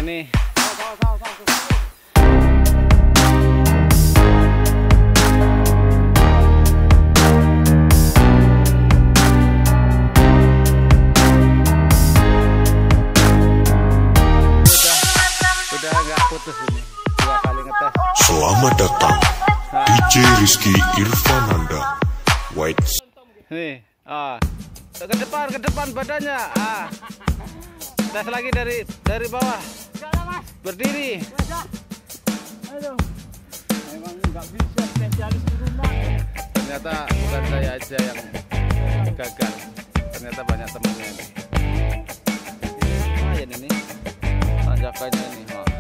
Ini udah nggak putus ini. 2 kali ngetes. Selamat datang DJ Rizky Irfananda White. Nih, ke depan badannya. Tes lagi dari bawah. Berdiri. Aduh, memang nggak bisa spesialis turunan. Ternyata bukan saya aja yang gagal. Ternyata banyak temannya ini. Lumayan ini tanjakannya ini.